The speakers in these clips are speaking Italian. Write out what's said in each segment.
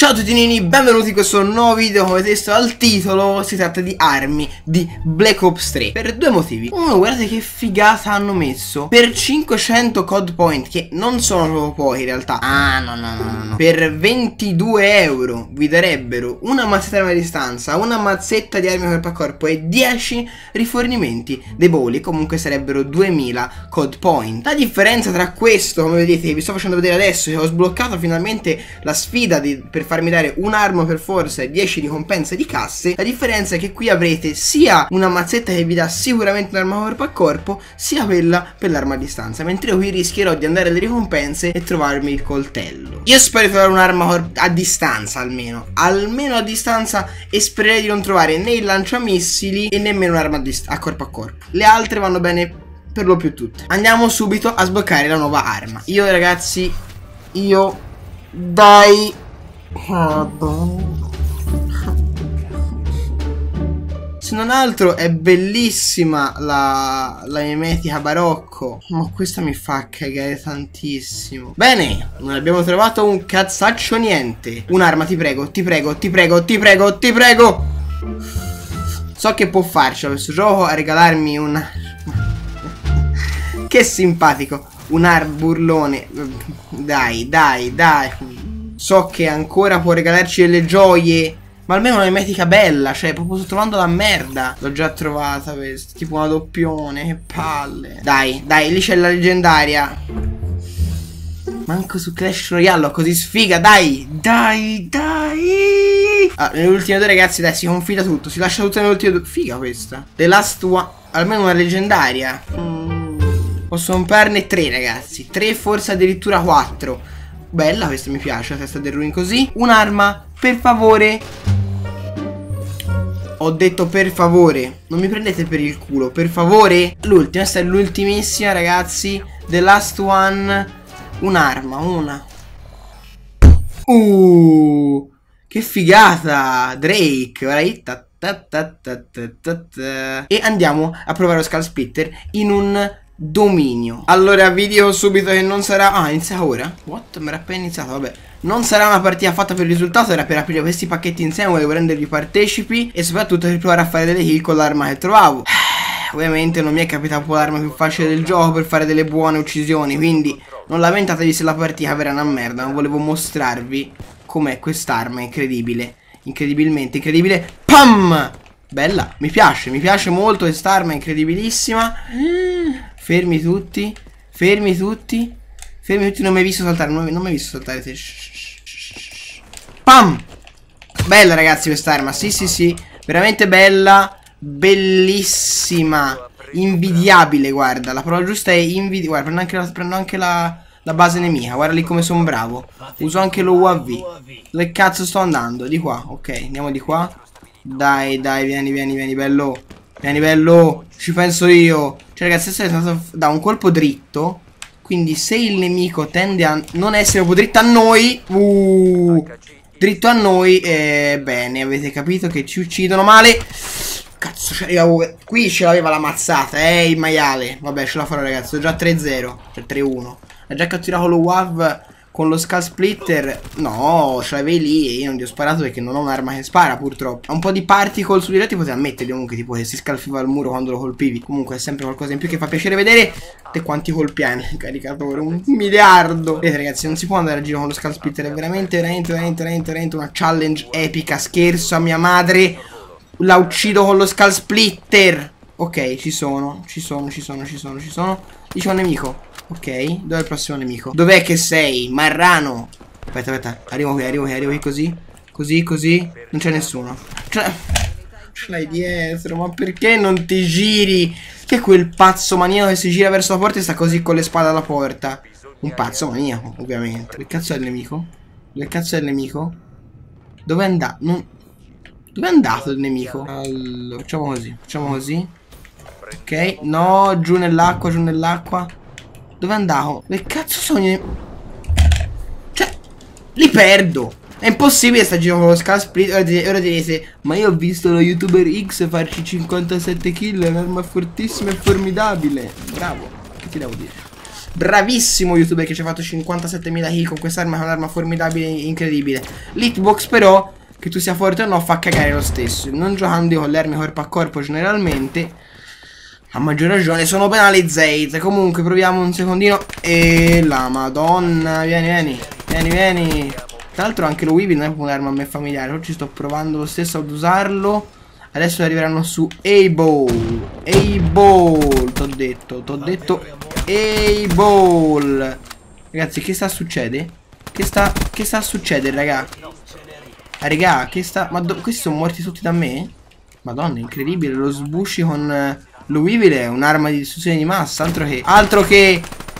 Ciao a tutti nini, benvenuti in questo nuovo video. Come avete visto dal titolo, si tratta di armi di Black Ops 3 per due motivi. Uno, guardate che figata hanno messo. Per 500 code point, che non sono proprio pochi in realtà. No. Per 22 euro vi darebbero una mazzetta di arma a distanza, una mazzetta di armi corpo a corpo e 10 rifornimenti dei bauli. Comunque sarebbero 2000 code point. La differenza tra questo, come vedete, vi sto facendo vedere adesso, che ho sbloccato finalmente la sfida per farmi dare un'arma per forza e 10 ricompense di casse. La differenza è che qui avrete sia una mazzetta che vi dà sicuramente un'arma corpo a corpo, sia quella per l'arma a distanza, mentre io qui rischierò di andare alle ricompense e trovarmi il coltello. Io spero di trovare un'arma a distanza almeno a distanza, e spererei di non trovare né il lanciamissili e nemmeno un'arma a corpo a corpo. Le altre vanno bene per lo più tutte. Andiamo subito a sbloccare la nuova arma. Io ragazzi, dai. Se non altro è bellissima la mimetica barocco, ma questa mi fa cagare tantissimo. Bene, non abbiamo trovato un cazzaccio niente. Un'arma, ti prego. So che può farcela questo gioco a regalarmi una... Che simpatico. Un arburlone. Dai. So che ancora può regalarci delle gioie, ma almeno una mimetica bella. Cioè, proprio sto trovando la merda. L'ho già trovata questa, tipo una doppione. Che palle. Dai, lì c'è la leggendaria. Manco su Clash Royale ho così sfiga. Dai. Nelle ultime due ragazzi, dai, si confida tutto. Si lascia tutto nelle ultime due. Figa questa. The Last One. Almeno una leggendaria. Posso comprarne 3 ragazzi. 3, forse addirittura 4. Bella, questa mi piace, la testa del ruin così. Un'arma, per favore. Ho detto per favore. Non mi prendete per il culo, per favore. L'ultima, questa è l'ultimissima ragazzi. The Last One. Un'arma, una. Che figata. Drake, right? E andiamo a provare lo Skull Splitter in un dominio. Allora vi dico subito che non sarà... inizia ora? What? Mi era appena iniziato, vabbè. Non sarà una partita fatta per il risultato, era per aprire questi pacchetti insieme, volevo rendervi partecipi e soprattutto per provare a fare delle kill con l'arma che trovavo. Ovviamente non mi è capitato l'arma più facile del gioco per fare delle buone uccisioni, quindi non lamentatevi se la partita verrà una merda. Non volevo mostrarvi com'è quest'arma incredibile. Incredibilmente incredibile. Pam! Bella, mi piace molto quest'arma, è incredibilissima. Fermi tutti, non mi hai visto saltare, non mi hai visto saltare te. Pam! Bella ragazzi quest'arma, sì, veramente bella, bellissima, invidiabile, guarda, la parola giusta è invidiabile. Guarda, prendo anche la base nemica, guarda lì come sono bravo. Uso anche lo UAV. Dove cazzo sto andando? Di qua, ok, andiamo di qua. Dai, vieni, bello. Vieni, bello. Ci penso io. Cioè, ragazzi, adesso è stato da un colpo dritto. Quindi, se il nemico tende a non essere proprio dritto a noi, dritto a noi, bene, avete capito che ci uccidono male. Cazzo, qui ce l'aveva la mazzata, il maiale. Vabbè, ce la farò, ragazzi. Ho già 3-0. Cioè, 3-1. Ha già catturato lo WAV. Con lo Skull Splitter, no, ce l'avevi lì e io non ti ho sparato perché non ho un'arma che spara purtroppo. Ha un po' di particle sugli retti, poteva metterli comunque, tipo che si scalfiva il muro quando lo colpivi. Comunque è sempre qualcosa in più che fa piacere vedere. E quanti colpi hai nel caricatore? 1 miliardo. Vedete ragazzi, non si può andare a giro con lo Skull Splitter. È veramente una challenge epica. Scherzo a mia madre. La uccido con lo Skull Splitter. Ok, ci sono. Lì c'è un nemico. Ok, dov'è il prossimo nemico? Dov'è che sei, marrano? Aspetta, arrivo qui così. Non c'è nessuno. Ce l'hai dietro, ma perché non ti giri? Che è quel pazzo maniaco che si gira verso la porta e sta così con le spade alla porta? Un pazzo maniaco, ovviamente. Dove cazzo è il nemico? Dove è andato? Dove è andato il nemico? Allora, facciamo così. Ok, no, giù nell'acqua. Dove è andato? Che cazzo sono? Cioè, li perdo. È impossibile sta girando con lo Skull Splitter. Ora direte, ma io ho visto lo youtuber X farci 57 kill. È un'arma fortissima e formidabile. Bravo, che ti devo dire? Bravissimo youtuber che ci ha fatto 57.000 kill con quest'arma, che è un'arma formidabile e incredibile. L'hitbox però, che tu sia forte o no, fa cagare lo stesso. Non giocando io con le armi corpo a corpo generalmente, a maggior ragione sono penalizzate. Comunque proviamo un secondino. E la madonna, vieni. Tra l'altro anche lo Weevil non è un'arma a me familiare, però ci sto provando lo stesso ad usarlo. Adesso arriveranno su A-Ball. T'ho detto A-Ball. Ragazzi, che sta succedendo? Che sta succedendo, raga? Raga, che sta... Ma questi sono morti tutti da me? Madonna, incredibile. Lo sbushi con lo Weevil è un'arma di distruzione di massa. Altro che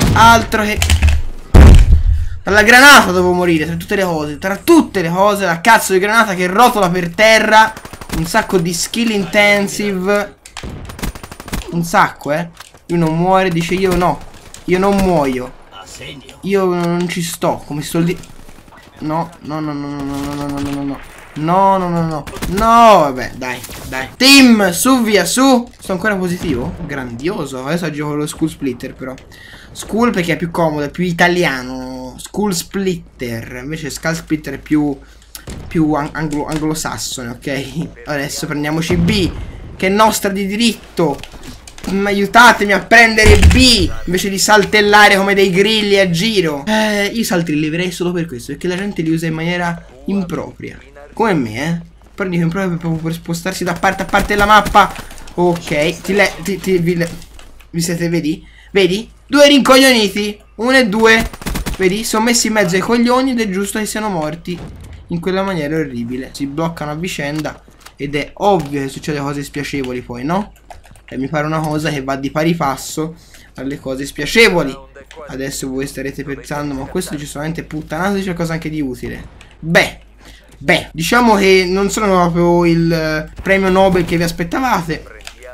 dalla granata devo morire. Tra tutte le cose, la cazzo di granata che rotola per terra. Un sacco di skill intensive. Un sacco, Lui non muore, dice io no. Io non muoio. Io non ci sto, come sto lì. No. No, vabbè, dai. Team, su, via, su. Sto ancora positivo? Grandioso. Adesso gioco con lo Skull Splitter, però. Skull perché è più comodo, è più italiano. Skull Splitter. Invece Skull Splitter è più anglosassone, ok? Adesso prendiamoci B, che è nostra di diritto. Aiutatemi a prendere B invece di saltellare come dei grilli a giro. Io salti li leverei solo per questo, perché la gente li usa in maniera impropria. Come me, però dico improprio proprio per spostarsi da parte a parte della mappa. Ok, vi siete, vedi? Vedi? Due rincoglioniti, 1 e 2. Vedi? Sono messi in mezzo ai coglioni ed è giusto che siano morti in quella maniera orribile. Si bloccano a vicenda ed è ovvio che succede cose spiacevoli poi, no? Mi pare una cosa che va di pari passo alle cose spiacevoli. Adesso voi starete pensando, ma questo decisamente puttanato, c'è qualcosa anche di utile. Beh, diciamo che non sono proprio il premio Nobel che vi aspettavate.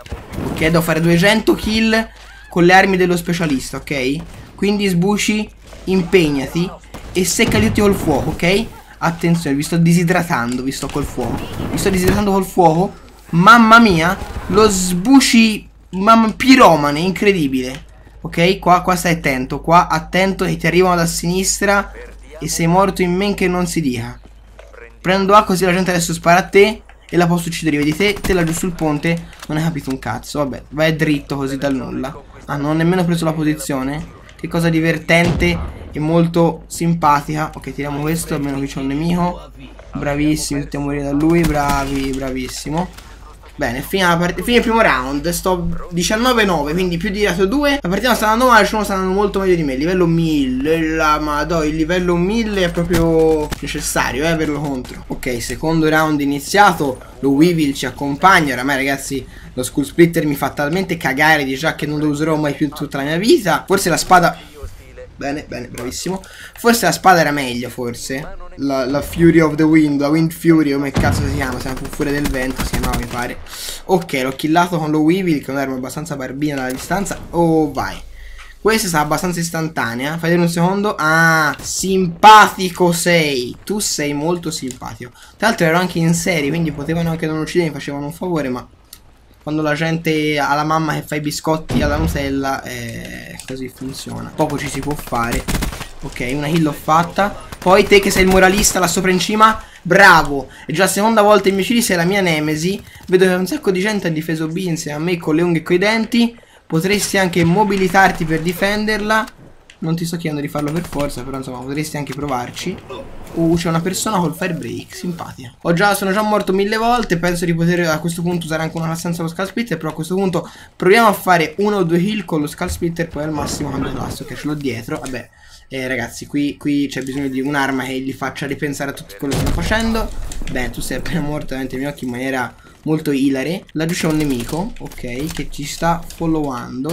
Ok, devo fare 200 kill con le armi dello specialista, ok? Quindi sbuci, impegnati e seccali tutti col fuoco, ok? Attenzione, vi sto disidratando, vi sto col fuoco. Vi sto disidratando col fuoco. Mamma mia, lo sbuci piromane, incredibile. Ok, qua stai attento. Qua attento che ti arrivano da sinistra e sei morto in men che non si dica. Prendo A così la gente adesso spara a te e la posso uccidere. Vedi te laggiù sul ponte non hai capito un cazzo. Vabbè, vai dritto così dal nulla. Ah, non ho nemmeno preso la posizione. Che cosa divertente e molto simpatica. Ok, tiriamo questo, almeno qui c'è un nemico. Bravissimi, tutti a morire da lui. Bravissimo. Bene, fine il primo round. Sto 19-9, quindi più di lato 2. La partita sta andando male, sta andando molto meglio di me. Livello 1000, la madò, il livello 1000 è proprio necessario, averlo contro. Ok, secondo round iniziato. Lo Weevil ci accompagna. Oramai ragazzi, lo Skull Splitter mi fa talmente cagare di già che non lo userò mai più tutta la mia vita. Forse la spada... Bene, bravissimo. Forse la spada era meglio, forse. La Fury of the Wind, la Wind Fury, come cazzo si chiama? Siamo più fuori del vento, si chiamava, mi pare. Ok, l'ho killato con lo Weevil, che è un'arma abbastanza barbina dalla distanza. Oh, vai. Questa è stata abbastanza istantanea. Fai vedere un secondo. Ah, simpatico sei. Tu sei molto simpatico. Tra l'altro ero anche in serie, quindi potevano anche non uccidere, mi facevano un favore, ma... Quando la gente ha la mamma che fa i biscotti alla Nutella, così funziona. Poco ci si può fare. Ok, una kill l'ho fatta. Poi te che sei il moralista là sopra in cima, bravo. È già la seconda volta in mio sei la mia nemesi. Vedo che un sacco di gente ha difeso B insieme a me con le unghie e coi denti. Potresti anche mobilitarti per difenderla. Non ti sto chiedendo di farlo per forza, però insomma potresti anche provarci. C'è una persona col fire break, simpatica. Sono già morto 1000 volte. Penso di poter a questo punto usare anche una senza lo Skull Splitter. Però a questo punto proviamo a fare 1 o 2 kill con lo Skull Splitter. Poi al massimo cambio classe. Ok, ce l'ho dietro. Vabbè, ragazzi, qui c'è bisogno di un'arma che gli faccia ripensare a tutto quello che sto facendo. Beh, tu sei appena morto davanti ai miei occhi in maniera molto ilare. Laggiù c'è un nemico, ok, che ci sta followando.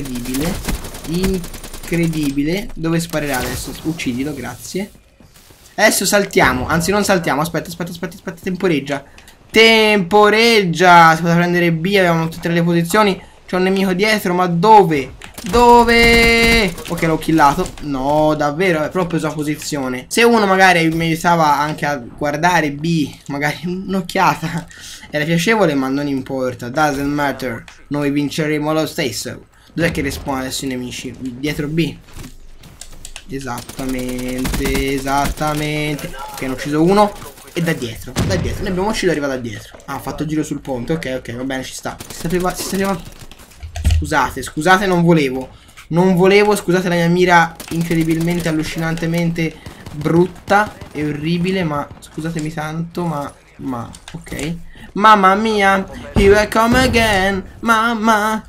Incredibile. Dove sparerà adesso? Uccidilo, grazie. Adesso saltiamo. Anzi non saltiamo. Aspetta. Temporeggia. Si poteva prendere B. Avevamo tutte le posizioni. C'è un nemico dietro. Ma dove? Ok, l'ho killato. No, davvero, è proprio preso la posizione. Se uno magari mi aiutava anche a guardare B, magari un'occhiata, era piacevole, ma non importa. Doesn't matter. Noi vinceremo lo stesso. Dov'è che respawn adesso i nemici? Dietro B. Esattamente, esattamente. Ok, ne ho ucciso uno. E da dietro, ne abbiamo ucciso e arriva da dietro. Ah, ha fatto il giro sul ponte. Ok, ok, va bene, ci sta. Si sapeva. Scusate, non volevo. Non volevo, scusate la mia mira incredibilmente, allucinantemente brutta e orribile. Ma scusatemi tanto, ma ok. Mamma mia, here I come again. Mamma.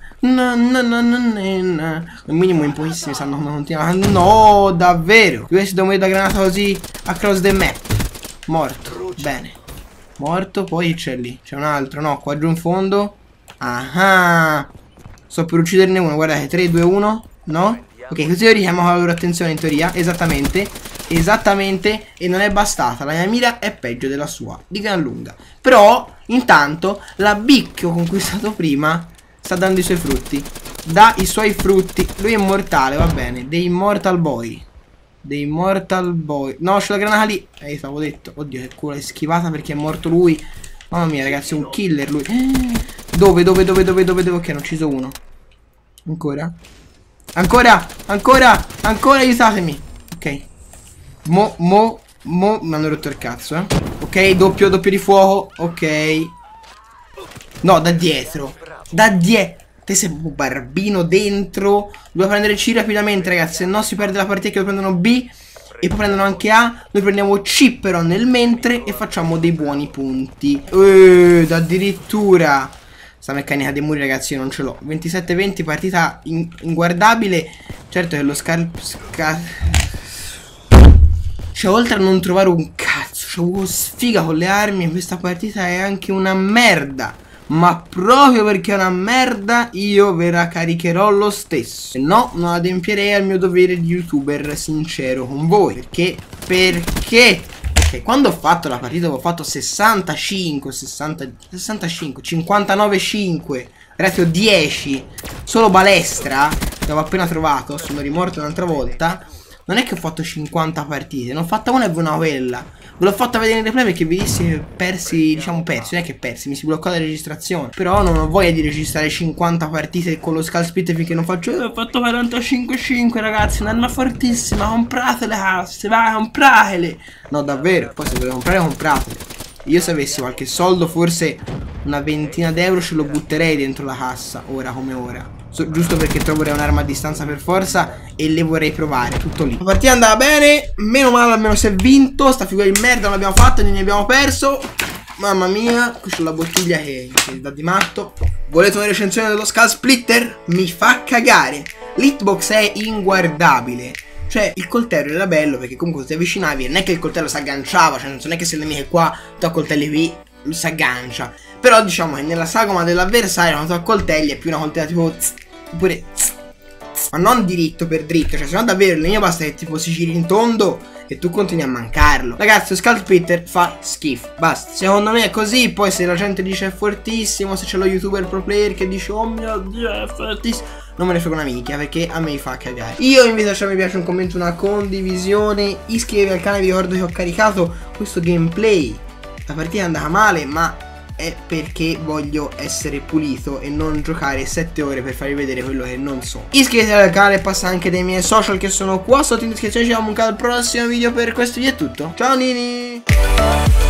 Un minimo in pochissimi sanno come continua. No, davvero. Questo devo mettere la granata così across the map. Morto. Bene. Morto. Poi c'è lì. C'è un altro. No, qua giù in fondo. Ah. Sto per ucciderne uno. Guardate. 3, 2, 1. No. Ok, così io richiamo la loro attenzione in teoria. Esattamente. Esattamente. E non è bastata. La mia mira è peggio della sua. Di gran lunga. Però, intanto, la B che ho conquistato prima sta dando i suoi frutti. Dà i suoi frutti. Lui è immortale, va bene. The Immortal Boy. The Immortal Boy. No, c'è la granata lì. Stavo detto. Oddio, che culo, è schivata perché è morto lui. Mamma mia, ragazzi, è un killer lui. Dove? Ok, ne ho ucciso uno. Ancora? Ancora, aiutatemi. Ok. Mi hanno rotto il cazzo, eh. Ok, doppio di fuoco. Ok. No, da dietro. Te sei un barbino dentro. Dobbiamo prendere C rapidamente, ragazzi. Se no si perde la partita, che lo prendono B. E poi prendono anche A. Noi prendiamo C però nel mentre. E facciamo dei buoni punti. Addirittura. Sta meccanica dei muri, ragazzi, io non ce l'ho. 27-20, partita inguardabile. Certo che lo cioè, oltre a non trovare un cazzo, c'avevo sfiga con le armi. E questa partita è anche una merda. Ma proprio perché è una merda, io ve la caricherò lo stesso. Se no, non adempierei al mio dovere di youtuber sincero con voi. Perché? Quando ho fatto la partita avevo fatto 59-5. Ragazzi, ho 10. Solo balestra, che avevo appena trovato. Sono rimorto un'altra volta. Non è che ho fatto 50 partite. Ne ho fatta una e una quella. Ve l'ho fatta vedere in replay perché vi dissi che persi. Diciamo persi, non è che persi, mi si bloccò la registrazione. Però non ho voglia di registrare 50 partite con lo Skull Split finché non faccio. Ho fatto 45-5, ragazzi. Un'arma fortissima. Comprate le casse, vai, compratele. No, davvero. Poi se volete comprare, compratele. Io se avessi qualche soldo, forse una ventina d'euro ce lo butterei dentro la cassa. Ora come ora. Giusto perché troverei un'arma a distanza per forza e le vorrei provare, tutto lì. La partita andava bene, meno male almeno si è vinto. Sta figura di merda non l'abbiamo fatta, ne abbiamo perso. Mamma mia, qui c'è la bottiglia che dà di matto. Volete una recensione dello Skull Splitter? Mi fa cagare. L'hitbox è inguardabile. Cioè il coltello era bello perché comunque se ti avvicinavi non è che il coltello si agganciava. Cioè non è che se il nemico è qua, tu accoltelli qui, si aggancia. Però diciamo che nella sagoma dell'avversario quando tu accoltelli è più una coltella tipo pure ma non diritto per dritto. Cioè se no davvero il legno basta che tipo si giri in tondo e tu continui a mancarlo. Ragazzi, Skull Splitter fa schifo. Basta. Secondo me è così. Poi se la gente dice è fortissimo, se c'è lo youtuber pro player che dice oh mio dio è fortissimo, non me ne frega una minchia perché a me mi fa cagare. Io vi invito a lasciare mi piace, un commento, una condivisione. Iscrivetevi al canale, vi ricordo che ho caricato questo gameplay. La partita è andata male ma è perché voglio essere pulito e non giocare 7 ore per farvi vedere quello che non so. Iscrivetevi al canale e passa anche dei miei social che sono qua sotto in descrizione. Ci vediamo al prossimo video. Per questo video è tutto. Ciao Nini.